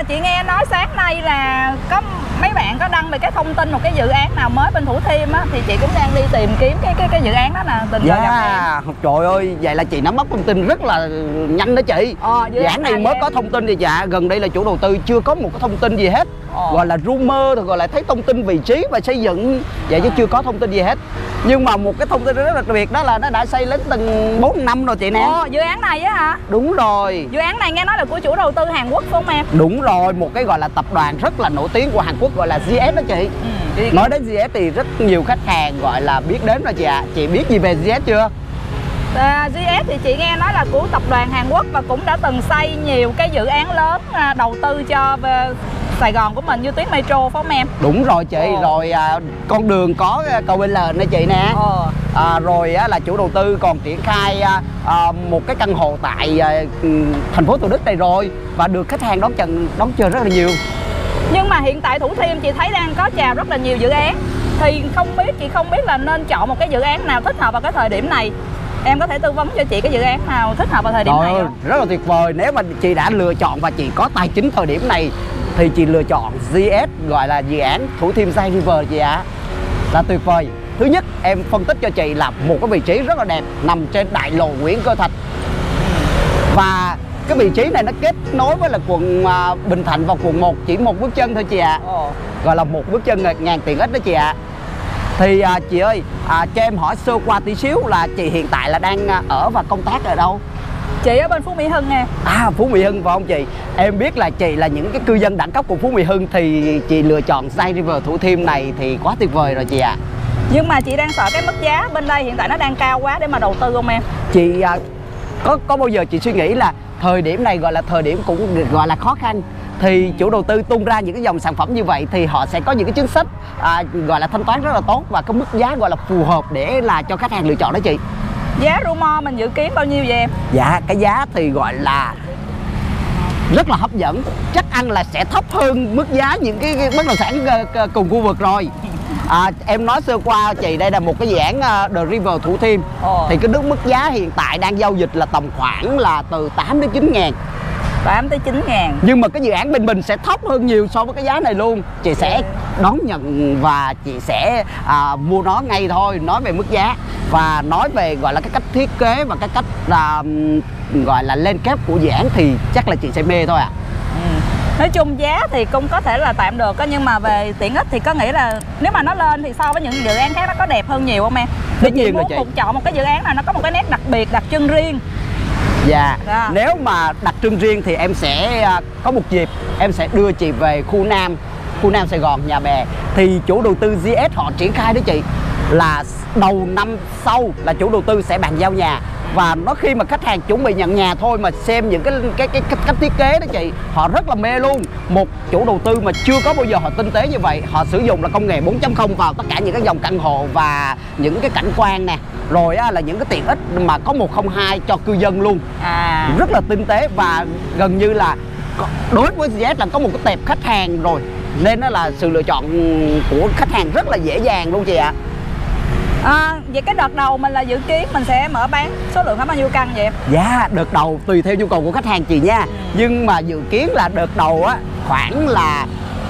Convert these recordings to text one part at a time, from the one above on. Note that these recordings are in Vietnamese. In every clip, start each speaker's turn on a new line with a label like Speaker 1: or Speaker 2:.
Speaker 1: chị nghe nói sáng nay là có mấy bạn có đăng về cái thông tin một cái dự án nào mới bên Thủ Thiêm á, thì chị cũng đang đi tìm kiếm cái dự án đó nè, tình cờ gặp em.
Speaker 2: Trời ơi, vậy là chị nắm bắt thông tin rất là nhanh đó chị. Dự án này mới có thông tin gì dạ? Gần đây là chủ đầu tư chưa có một cái thông tin gì hết. Gọi là rumor, rồi gọi là thấy thông tin vị trí và xây dựng vậy chứ chưa có thông tin gì hết. Nhưng mà một cái thông tin rất là đặc biệt đó là nó đã xây đến từng 4 năm rồi chị nè.
Speaker 1: Dự án này á hả?
Speaker 2: Đúng rồi.
Speaker 1: Dự án này nghe nói là của chủ đầu tư Hàn Quốc phải không em?
Speaker 2: Đúng rồi, một cái gọi là tập đoàn rất là nổi tiếng của Hàn Quốc gọi là GS đó chị. Nói đến GS thì rất nhiều khách hàng gọi là biết đến rồi chị ạ. Chị biết gì về GS chưa?
Speaker 1: GS thì chị nghe nói là của tập đoàn Hàn Quốc và cũng đã từng xây nhiều cái dự án lớn đầu tư cho Sài Gòn của mình như tuyến metro phải không em?
Speaker 2: Đúng rồi chị. Rồi con đường có cầu Bên Lề nè chị nè. Rồi là chủ đầu tư còn triển khai một cái căn hộ tại thành phố Thủ Đức này rồi, và được khách hàng đón chờ rất là nhiều.
Speaker 1: Nhưng mà hiện tại Thủ Thiêm chị thấy đang có chào rất là nhiều dự án, thì chị không biết là nên chọn một cái dự án nào thích hợp vào cái thời điểm này. Em có thể tư vấn cho chị cái dự án nào thích hợp vào thời điểm này không?
Speaker 2: Rất là tuyệt vời. Nếu mà chị đã lựa chọn và chị có tài chính thời điểm này thì chị lựa chọn GS, gọi là dự án Thủ Thiêm Sky River chị ạ. Là tuyệt vời. Thứ nhất, em phân tích cho chị là một cái vị trí rất là đẹp nằm trên đại lộ Nguyễn Cơ Thạch. Và cái vị trí này nó kết nối với là quận Bình Thạnh và quận 1 chỉ một bước chân thôi chị ạ. Gọi là một bước chân ngàn tiện ích đó chị ạ. Thì chị ơi, cho em hỏi sơ qua tí xíu là chị hiện tại là đang ở và công tác ở đâu?
Speaker 1: Chị ở bên Phú Mỹ Hưng nè.
Speaker 2: Phú Mỹ Hưng phải không chị? Em biết là chị là những cái cư dân đẳng cấp của Phú Mỹ Hưng thì chị lựa chọn Sky River Thủ Thiêm này thì quá tuyệt vời rồi chị ạ.
Speaker 1: Nhưng mà chị đang sợ cái mức giá bên đây hiện tại nó đang cao quá để mà đầu tư không em?
Speaker 2: Chị có bao giờ chị suy nghĩ là thời điểm này gọi là thời điểm cũng gọi là khó khăn, thì chủ đầu tư tung ra những cái dòng sản phẩm như vậy thì họ sẽ có những cái chính sách gọi là thanh toán rất là tốt và cái mức giá gọi là phù hợp để là cho khách hàng lựa chọn đó chị.
Speaker 1: Giá rumor mình dự kiến bao nhiêu vậy em?
Speaker 2: Dạ, cái giá thì gọi là rất là hấp dẫn, chắc ăn là sẽ thấp hơn mức giá những cái bất động sản cùng khu vực rồi. Em nói sơ qua chị, đây là một cái dự án The River Thủ Thiêm. Thì cái mức giá hiện tại đang giao dịch là tầm khoảng là từ 8 đến 9 ngàn.
Speaker 1: 8 tới 9 ngàn.
Speaker 2: Nhưng mà cái dự án bên mình sẽ thấp hơn nhiều so với cái giá này luôn. Chị sẽ đón nhận và chị sẽ mua nó ngay thôi. Nói về mức giá và nói về gọi là cái cách thiết kế và cái cách gọi là lên kép của dự án thì chắc là chị sẽ mê thôi ạ.
Speaker 1: Nói chung giá thì cũng có thể là tạm được, nhưng mà về tiện ích thì có nghĩ là nếu mà nó lên thì so với những dự án khác nó có đẹp hơn nhiều không em? Thì chị muốn chọn một cái dự án nào nó có một cái nét đặc biệt, đặc trưng riêng.
Speaker 2: Dạ, nếu mà đặc trưng riêng thì em sẽ có một dịp em sẽ đưa chị về khu Nam Sài Gòn, Nhà Bè. Thì chủ đầu tư GS họ triển khai đó chị, là đầu năm sau là chủ đầu tư sẽ bàn giao nhà. Và nó khi mà khách hàng chuẩn bị nhận nhà thôi mà xem những cái cách thiết kế đó chị, họ rất là mê luôn. Một chủ đầu tư mà chưa có bao giờ họ tinh tế như vậy, họ sử dụng là công nghệ 4.0 vào tất cả những cái dòng căn hộ và những cái cảnh quan nè, rồi là những cái tiện ích mà có 102 cho cư dân luôn. Rất là tinh tế và gần như là đối với GS là có một cái tệp khách hàng rồi, nên đó là sự lựa chọn của khách hàng rất là dễ dàng luôn chị ạ.
Speaker 1: Vậy cái đợt đầu mình là dự kiến mình sẽ mở bán số lượng khoảng bao nhiêu căn vậy em?
Speaker 2: Dạ, đợt đầu tùy theo nhu cầu của khách hàng chị nha. Nhưng mà dự kiến là đợt đầu á khoảng là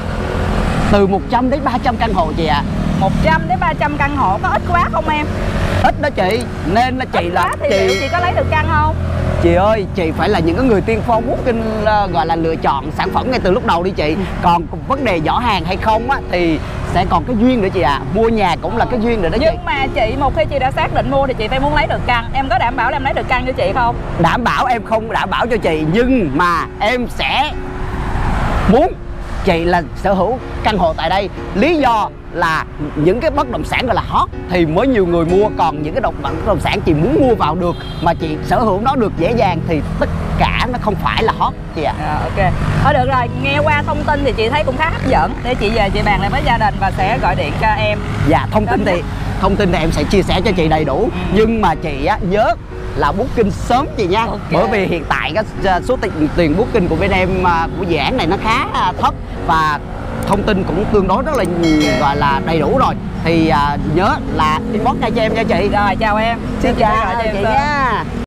Speaker 2: từ 100 đến 300 căn hộ chị ạ.
Speaker 1: 100 đến 300 căn hộ có ít quá không em?
Speaker 2: Ít đó chị, nên là chị là
Speaker 1: chị có lấy được căn không?
Speaker 2: Chị ơi, chị phải là những cái người tiên phong booking gọi là lựa chọn sản phẩm ngay từ lúc đầu đi chị. Còn vấn đề giỏ hàng hay không á thì sẽ còn cái duyên nữa chị ạ. Mua nhà cũng là cái duyên nữa đó chị.
Speaker 1: Nhưng mà chị, một khi chị đã xác định mua thì chị phải muốn lấy được căn. Em có đảm bảo là em lấy được căn cho chị không?
Speaker 2: Đảm bảo em không đảm bảo cho chị, nhưng mà em sẽ muốn chị là sở hữu căn hộ tại đây. Lý do là những cái bất động sản gọi là hot thì mới nhiều người mua, còn những cái bất động sản chị muốn mua vào được mà chị sở hữu nó được dễ dàng thì tất cả nó không phải là hot chị ạ.
Speaker 1: Ok, thôi được rồi, nghe qua thông tin thì chị thấy cũng khá hấp dẫn, để chị về chị bàn lại với gia đình và sẽ gọi điện cho em.
Speaker 2: Dạ, thông tin thì em sẽ chia sẻ cho chị đầy đủ. Nhưng mà chị á nhớ là booking sớm chị nha. Bởi vì hiện tại cái số tiền booking của bên em của dự án này nó khá thấp và thông tin cũng tương đối rất là gọi là đầy đủ rồi. Thì nhớ là inbox ngay cho em nha chị.
Speaker 1: Rồi, chào em.
Speaker 2: Xin chào chị nha.